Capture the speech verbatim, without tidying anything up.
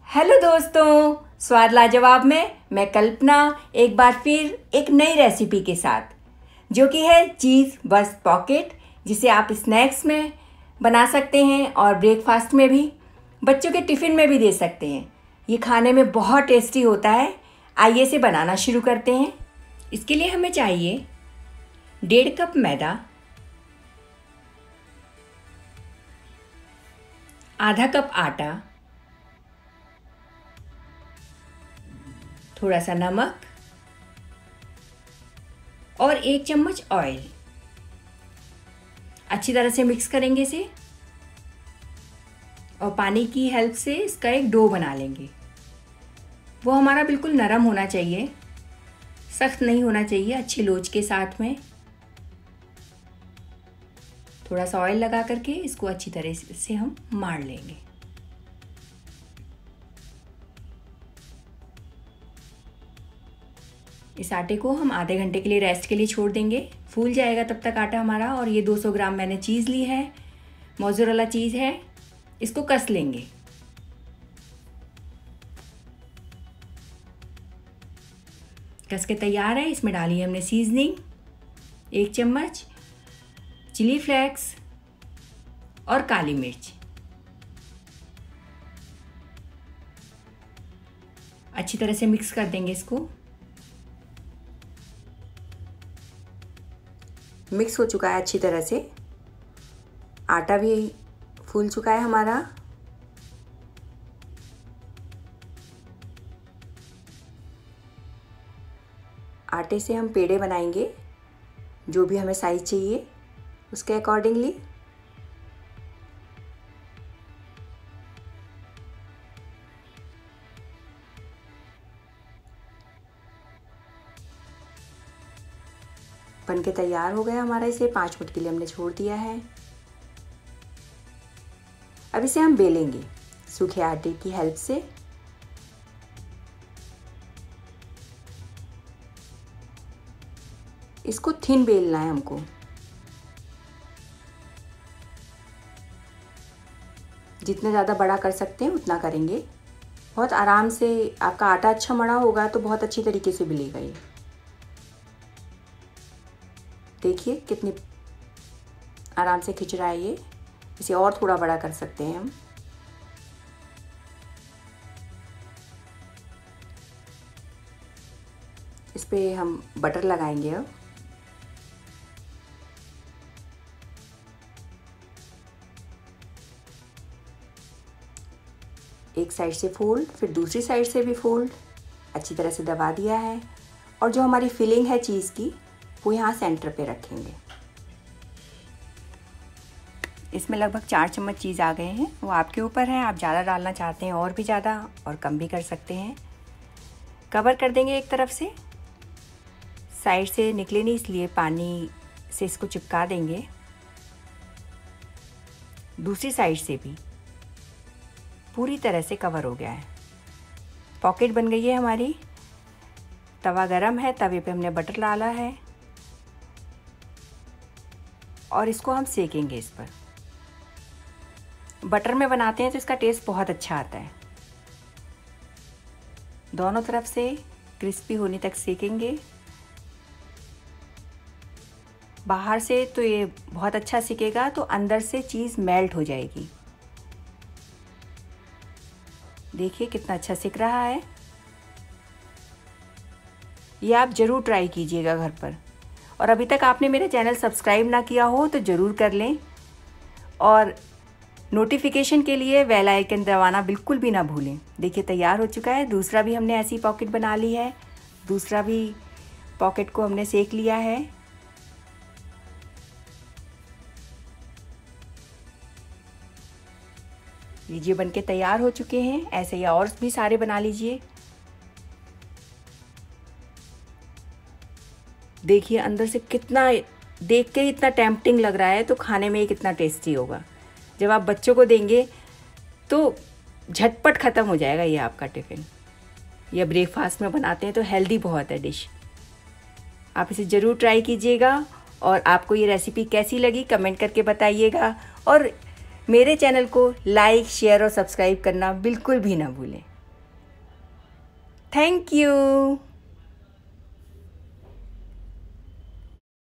Hello दोस्तों, स्वाद लाजवाब में मैं कल्पना एक बार फिर एक नई रेसिपी के साथ, जो कि है चीज़ बर्स्ट पॉकेट, जिसे आप स्नैक्स में बना सकते हैं और ब्रेकफास्ट में भी, बच्चों के टिफ़िन में भी दे सकते हैं। ये खाने में बहुत टेस्टी होता है। आइए इसे बनाना शुरू करते हैं। इसके लिए हमें चाहिए डेढ़ कप मैदा, आधा कप आटा, थोड़ा सा नमक और एक चम्मच ऑयल। अच्छी तरह से मिक्स करेंगे इसे और पानी की हेल्प से इसका एक डो बना लेंगे। वो हमारा बिल्कुल नरम होना चाहिए, सख्त नहीं होना चाहिए, अच्छी लोच के साथ में। थोड़ा सा ऑयल लगा करके इसको अच्छी तरह से हम मार लेंगे। इस आटे को हम आधे घंटे के लिए रेस्ट के लिए छोड़ देंगे। फूल जाएगा तब तक आटा हमारा। और ये दो सौ ग्राम मैंने चीज़ ली है, मोज़रेला चीज़ है। इसको कस लेंगे। कस के तैयार है। इसमें डाली है हमने सीजनिंग, एक चम्मच चिली फ्लेक्स और काली मिर्च। अच्छी तरह से मिक्स कर देंगे इसको। मिक्स हो चुका है अच्छी तरह से, आटा भी फूल चुका है हमारा। आटे से हम पेड़े बनाएंगे, जो भी हमें साइज चाहिए उसके अकॉर्डिंगली। बन के तैयार हो गया हमारा। इसे पाँच मिनट के लिए हमने छोड़ दिया है। अब इसे हम बेलेंगे सूखे आटे की हेल्प से। इसको थिन बेलना है हमको। जितना ज़्यादा बड़ा कर सकते हैं उतना करेंगे। बहुत आराम से, आपका आटा अच्छा मड़ा होगा तो बहुत अच्छी तरीके से बेलेगा ये। देखिए कितनी आराम से खिंच रहा है ये। इसे और थोड़ा बड़ा कर सकते हैं हम। इस पे हम बटर लगाएंगे अब। एक साइड से फोल्ड, फिर दूसरी साइड से भी फोल्ड। अच्छी तरह से दबा दिया है। और जो हमारी फिलिंग है चीज़ की, वो यहाँ सेंटर पे रखेंगे। इसमें लगभग चार चम्मच चीज़ आ गए हैं। वो आपके ऊपर है, आप ज़्यादा डालना चाहते हैं और भी ज़्यादा, और कम भी कर सकते हैं। कवर कर देंगे एक तरफ से, साइड से निकले नहीं इसलिए पानी से इसको चिपका देंगे। दूसरी साइड से भी पूरी तरह से कवर हो गया है। पॉकेट बन गई है हमारी। तवा गरम है, तवे पे हमने बटर डाला है और इसको हम सेकेंगे इस पर। बटर में बनाते हैं तो इसका टेस्ट बहुत अच्छा आता है। दोनों तरफ से क्रिस्पी होने तक सेकेंगे। बाहर से तो ये बहुत अच्छा सिकेगा, तो अंदर से चीज़ मेल्ट हो जाएगी। देखिए कितना अच्छा सिक रहा है। ये आप ज़रूर ट्राई कीजिएगा घर पर। और अभी तक आपने मेरा चैनल सब्सक्राइब ना किया हो तो ज़रूर कर लें। और नोटिफिकेशन के लिए बेल आइकन दबाना बिल्कुल भी ना भूलें। देखिए तैयार हो चुका है। दूसरा भी हमने ऐसी पॉकेट बना ली है। दूसरा भी पॉकेट को हमने सेक लिया है। लीजिए बनके तैयार हो चुके हैं। ऐसे ही और भी सारे बना लीजिए। देखिए अंदर से कितना, देख के इतना टेम्पटिंग लग रहा है, तो खाने में ये कितना टेस्टी होगा। जब आप बच्चों को देंगे तो झटपट ख़त्म हो जाएगा ये आपका टिफ़िन। या ब्रेकफास्ट में बनाते हैं तो हेल्दी बहुत है डिश। आप इसे ज़रूर ट्राई कीजिएगा। और आपको ये रेसिपी कैसी लगी कमेंट करके बताइएगा। और मेरे चैनल को लाइक, शेयर और सब्सक्राइब करना बिल्कुल भी ना भूलें। Thank you.